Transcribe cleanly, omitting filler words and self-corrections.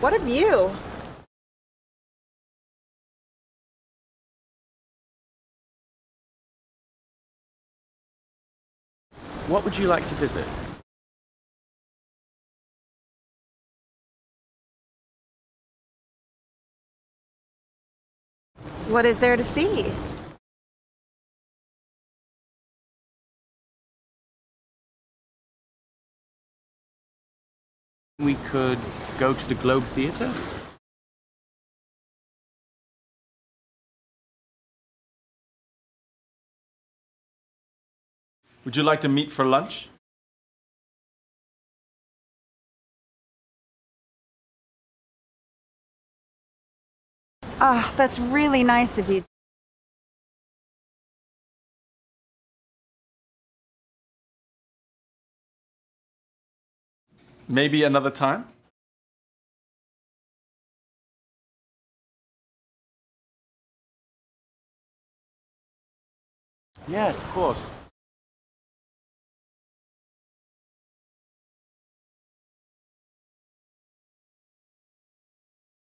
What a view! What would you like to visit? What is there to see? We could go to the Globe Theatre? Would you like to meet for lunch? Ah, that's really nice of you. Maybe another time? Yeah, of course.